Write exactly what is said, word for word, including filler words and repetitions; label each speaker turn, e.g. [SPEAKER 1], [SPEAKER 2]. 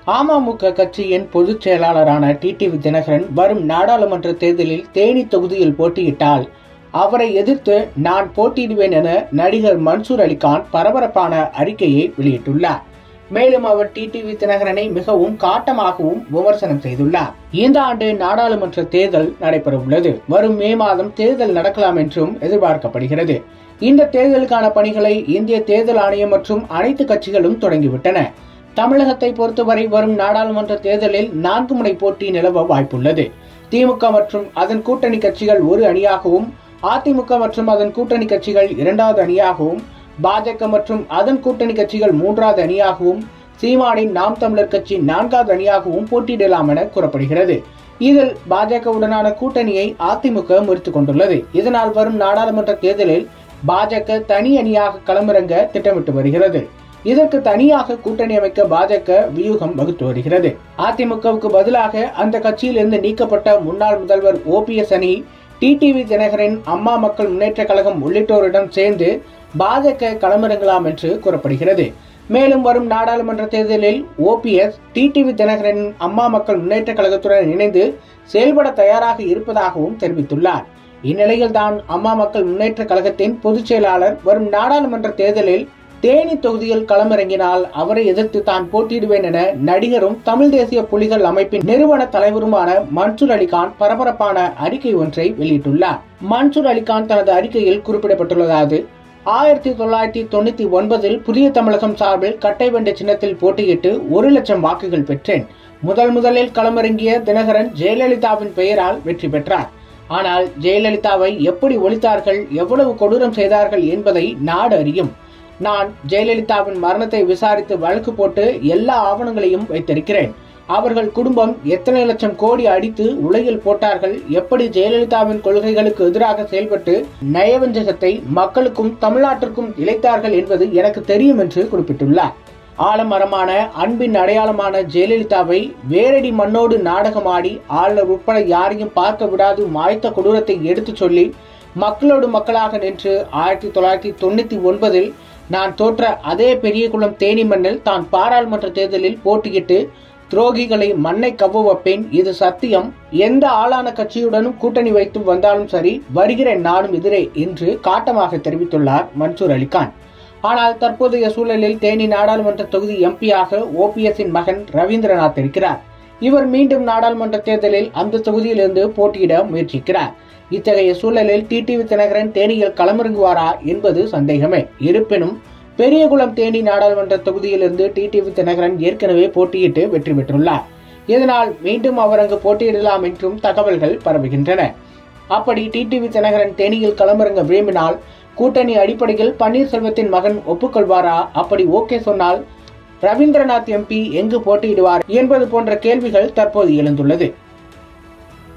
[SPEAKER 1] அமமுக கட்சியின் பொதுச் செயலாளரான டிடிவி தினகரன் வரும் நாடாளுமன்ற தேர்தலில் தேனி தொகுதியில் போட்டியிட்டால் அவரை எதிர்த்து நான் போட்டியிடுவேன் என நடிகர் மன்சூர் அலிகான் பரபரப்பான அறிக்கையை வெளியிட்டுள்ளார். மேலும் அவர் டிடிவி தினகரனை மிகவும் காட்டமாகவும் விமர்சனம் செய்துள்ளார். இந்த ஆண்டு நாடாளுமன்ற தேர்தல் நடைபெற உள்ளது. வரும் மே மாதம் தேர்தல் நடக்கலாம் என்றும் எதிர்பார்க்கப்படுகிறது. இந்த தேர்தலுக்கான பணிகளை இந்திய தேர்தல் ஆணையம் மற்றும் அனைத்து கட்சிகளும் தொடங்கிவிட்டன. தமிழகத்தை பொறுத்தவரை வரும் நாடாளுமன்ற தேர்தலில் நான்கு முனை போட்டி நிலவ வாய்ப்புள்ளது. திமுக மற்றும் அதன் கூட்டணி கட்சிகள் ஒரு அணியாகவும், அதிமுக மற்றும் அதன் கூட்டணி கட்சிகள் இரண்டாவது அணியாகவும், பாஜக மற்றும் அதன் கூட்டணி கட்சிகள் மூன்றாவது அணியாகவும், சீமானின் நாம் தமிழர் கட்சி நான்காவது அணியாகவும் போட்டியிடலாம் என கூறப்படுகிறது. இதில் பாஜகவுடனான கூட்டணியை அதிமுக முறித்துக் கொண்டுள்ளது. இதனால் வரும் நாடாளுமன்ற தேர்தலில் பாஜக தனி அணியாக களமிறங்க திட்டமிட்டு வருகிறது. இதற்கு தனியாக கூட்டணி அமைக்க பாஜக வியூகம் வகுத்து வருகிறது. அதிமுகவுக்கு பதிலாக அந்த கட்சியில் இருந்து நீக்கப்பட்ட முன்னாள் முதல்வர் ஓபிஎஸ் அணி டிடிவி தினகரன், அம்மா மக்கள் முன்னேற்ற கழகம் உள்ளிட்டோரிடம் சேர்ந்து பாஜக களமிறங்கலாம் என்று கூறப்படுகிறது. மேலும் வரும் நாடாளுமன்ற தேர்தலில் ஓபிஎஸ் டிடிவி தினகரன் அம்மா மக்கள் முன்னேற்ற கழகத்துடன் இணைந்து செயல்பட தயாராக இருப்பதாகவும் தெரிவித்துள்ளார். இந்நிலையில் தான் அம்மா மக்கள் முன்னேற்ற கழகத்தின் பொதுச் செயலாளர் வரும் நாடாளுமன்ற தேர்தலில் தேனி தொகுதியில் களமிறங்கினால் அவரை எதிர்த்து தான் போட்டியிடுவேன் என நடிகரும் தமிழ் தேசிய புலிகள் அமைப்பின் நிறுவன தலைவருமான மன்சூர் அலிகான் பரபரப்பான அறிக்கை ஒன்றை வெளியிட்டுள்ளார். மன்சூர் அலிகான் தனது அறிக்கையில் குறிப்பிடப்பட்டுள்ளதாவது: ஆயிரத்தி தொள்ளாயிரத்தி தொண்ணூத்தி ஒன்பதில் புதிய தமிழகம் சார்பில் கட்டைவெண்டு சின்னத்தில் போட்டியிட்டு ஒரு லட்சம் வாக்குகள் பெற்றேன். முதல் முதலில் களமிறங்கிய தினகரன் ஜெயலலிதாவின் பெயரால் வெற்றி பெற்றார். ஆனால் ஜெயலலிதாவை எப்படி ஒழித்தார்கள், எவ்வளவு கொடூரம் செய்தார்கள் என்பதை நாடு அறியும். நான் ஜெயலலிதாவின் மரணத்தை விசாரித்து வழக்கு போட்டு எல்லா ஆவணங்களையும் வைத்திருக்கிறேன். அவர்கள் குடும்பம் எத்தனை லட்சம் கோடி அடித்து உலகில் போட்டார்கள், எப்படி ஜெயலலிதாவின் கொள்கைகளுக்கு எதிராக செயல்பட்டு நயவஞ்சகத்தை மக்களுக்கும் தமிழ்நாட்டிற்கும் இழைத்தார்கள் என்பது எனக்கு தெரியும் என்று குறிப்பிட்டுள்ளார். ஆலமரமான அன்பின் அடையாளமான ஜெயலலிதாவை வேரடி மண்ணோடு நாடகமாடி ஆளுநர் உட்பட யாரையும் பார்க்க விடாது மாய்த்த கொடூரத்தை எடுத்து சொல்லி மக்களோடு மக்களாக நின்று ஆயிரத்தி தொள்ளாயிரத்தி தொண்ணூத்தி ஒன்பதில் நான் தோற்ற அதே பெரியகுளம் தேனி மண்ணில் தான் பாராளுமன்ற தேர்தலில் போட்டியிட்டு துரோகிகளை மண்ணை கவ்வ வைப்பேன், இது சத்தியம். எந்த ஆளான கட்சியுடனும் கூட்டணி வைத்து வந்தாலும் சரி, வருகிற நாடும் எதிரே என்று காட்டமாக தெரிவித்துள்ளார் மன்சூர் அலிகான். ஆனால் தற்போதைய சூழலில் தேனி நாடாளுமன்ற தொகுதி எம்பியாக ஓபிஎஸ்ஸின் மகன் ரவீந்திரநாத் இருக்கிறார். இவர் மீண்டும் நாடாளுமன்ற தேர்தலில் அந்த தொகுதியிலிருந்து போட்டியிட முயற்சிக்கிறார். இத்தகைய சூழலில் டிடிவி தினகரன் தேனியில் களமிறங்குவாரா என்பது சந்தேகமே. இருப்பினும் பெரியகுளம் தேனி நாடாளுமன்ற தொகுதியிலிருந்து டிடிவி தினகரன் ஏற்கனவே போட்டியிட்டு வெற்றி பெற்றுள்ளார். இதனால் மீண்டும் அவர் அங்கு போட்டியிடலாம் என்றும் தகவல்கள் பரவுகின்றன. அப்படி டிடிவி தினகரன் தேனியில் களமிறங்க விரும்பினால் கூட்டணி அடிப்படையில் பன்னீர்செல்வத்தின் மகன் ஒப்புக்கொள்வாரா? அப்படி ஓகே சொன்னால் ரவீந்திரநாத் எம்பி எங்கு போட்டியிடுவார் என்பது போன்ற கேள்விகள் தற்போது எழுந்துள்ளது.